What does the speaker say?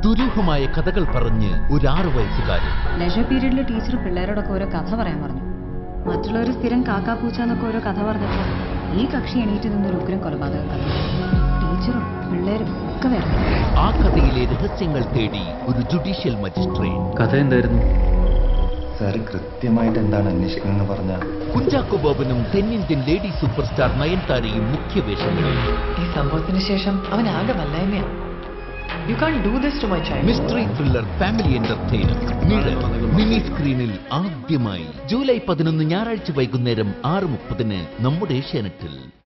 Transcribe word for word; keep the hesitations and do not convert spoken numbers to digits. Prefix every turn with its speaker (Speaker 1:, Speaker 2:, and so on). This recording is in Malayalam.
Speaker 1: ദുരൂഹമായ കഥകൾ പറഞ്ഞ് ഒരു ആറു വയസ്സുകാരൻ.
Speaker 2: ലെഷർ പീരീഡിൽ ടീച്ചർ പിള്ളേരോടൊക്കെ ഓരോ കഥ പറയാൻ പറഞ്ഞു. മറ്റുള്ളവർ സ്ഥിരം കാക്കാ പൂച്ച എന്നൊക്കെ ഓരോ കഥ പറഞ്ഞപ്പോൾ ഈ കക്ഷി എണീറ്റ് നിന്നൊരു ഉഗ്രം കൊലപാതകം കഥ. ടീച്ചറും പിള്ളേരും ഒക്കെ വേറെ.
Speaker 1: ആ കഥയിലെ രഹസ്യങ്ങൾ തേടി ഒരു ജുഡീഷ്യൽ മജിസ്ട്രേറ്റ്.
Speaker 3: കഥ എന്തായിരുന്നു
Speaker 4: സാർ? കൃത്യമായിട്ട് എന്താണ് അന്വേഷിക്കണമെന്ന് പറഞ്ഞ
Speaker 1: കുഞ്ചാക്കോ ബോബനും തെന്നിന്ത്യൻ ലേഡി സൂപ്പർ സ്റ്റാർ നയൻതാരയും മുഖ്യ വേഷങ്ങളിൽ.
Speaker 5: ഈ സംഭവത്തിന് ശേഷം അവൻ ആകെ വല്ലായ്മയാണ്. You can't do this to my child.
Speaker 1: Mystery thriller family entertainer Nizhal mini സ്ക്രീനിൽ ആദ്യമായി ജൂലൈ പതിനൊന്ന് ഞായറാഴ്ച വൈകുന്നേരം ആറ് മുപ്പതിന് നമ്മുടെ ഏഷ്യാനെറ്റിൽ.